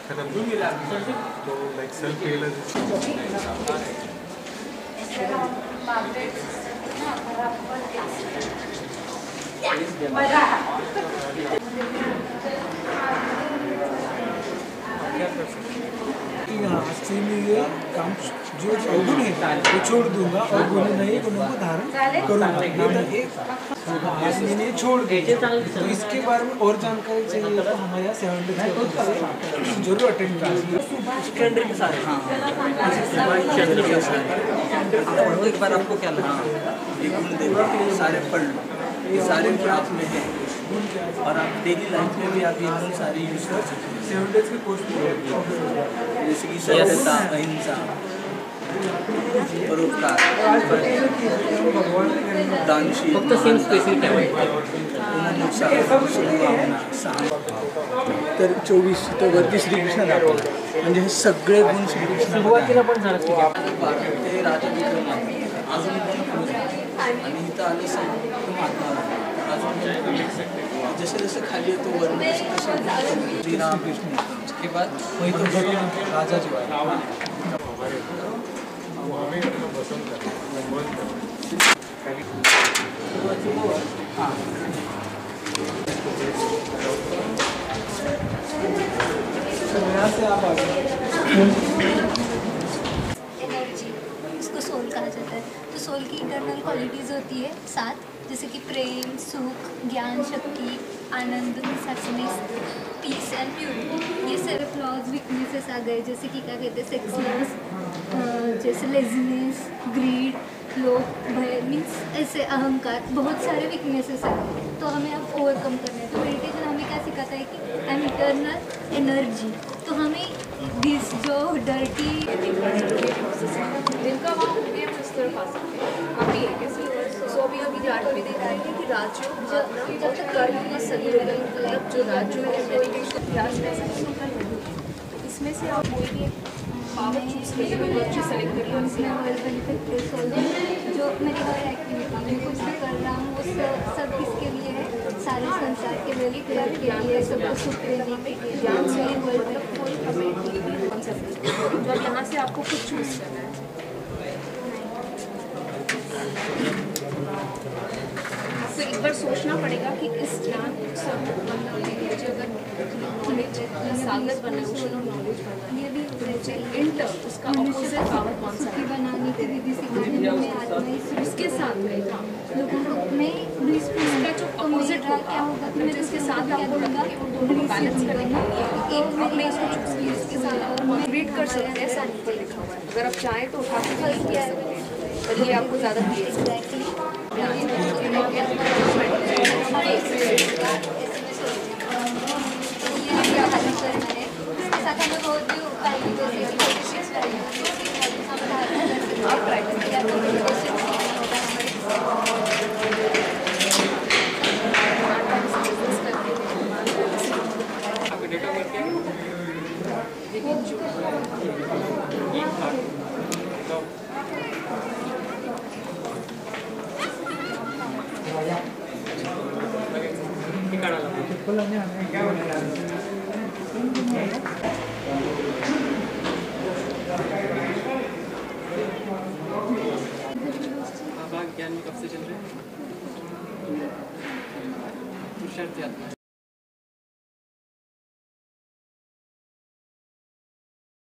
तो like self आज से मैं ये काम जो गुण है वो छोड़ दूंगा और गुण नए गुणों को धारण करूंगा। आज मैंने छोड़ दिया, तो इसके बारे में और जानकारी चाहिए तो हमारे यहाँ 7 जरूर अटेंड करिए। एक बार आपको क्या लगा ये गुण देना सारे पढ़ लो, ये सारे गुण आप में है और आप डेली लाइफ में भी आप ये गुण सारे यूज कर सकते हैं। 7 डेज के कोर्स में जैसे कि सत्यता, अहिंसा, परोपकार, दानशील, तर 24 तर वरती श्रीकृष्ण दाखवलं म्हणजे हे सगळे गुण श्रीकृष्ण सुरुवातीला पण झालं ते राजा विक्रम अजून आणि इथं आलं महात्मा अजून जसे जसे खाली येतो वर्ण तसे श्रीराम कृष्ण उसके बाद वही तो राजा जी एनर्जी, इसको सोल कहा जाता है। तो सोल की इंटरनल क्वालिटीज़ होती है 7, जैसे कि प्रेम, सुख, ज्ञान, शक्ति, आनंद, हैप्पीनेस, पीस एंड प्योरिटी। ये सारे फ्लॉज, वीकनेसेस आ गए, जैसे कि क्या कहते हैं सेक्सलेस, जैसे लेजीनेस, ग्रीड, लोभ, भय, मीन्स ऐसे अहंकार, बहुत सारे वीकनेसेस हैं। तो हमें अब ओवरकम करना है। तो मेडिटेशन हमें क्या सिखाता है कि आई एम इटर्नल एनर्जी। तो हमें दिस जो डर्टी जिनका वहाँ होंगे हम इस तरफ आ सकते हैं। अभी है कैसे सो अभी अभी जाट में देखा है कि राज्यों जब तक कर्म का सही मतलब जो राज्यों है इसमें से आप कोई भी पावर चूज करिए, कोई वर्चू सेलेक्ट करिए और इसमें जो मेरी हर एक्टिविटी में कुछ भी कर रहा हूँ वो सब किसके लिए है, सारे संसार के लिए, प्यार के लिए, सबको सुख देने के लिए, ध्यान से मतलब कोई कॉन्सेप्ट तो अब यहाँ से आपको कुछ चूज करना है। आपको एक बार सोचना पड़ेगा कि इस ज्ञान सब मतलब अगर सागर बनना है, नॉलेज बनना है, ये भी इंटर उसका अपोजिट पावर कौन सा है बनाने की विधि सिखाने में आत्मा इसके साथ में लोगों को मैं इसका जो अपोजिट क्या होगा कि मैं इसके साथ आपको लगा कि वो दोनों बैलेंस करेंगे। एक आपने इसको चूज किया इसके साथ और रीड कर सकते हैं, ऐसा ऊपर लिखा हुआ है। अगर आप चाहें तो उठा के कर सकते हैं, पर ये आपको ज़्यादा क्लियर ज्ञान कब से चल रहे हैं?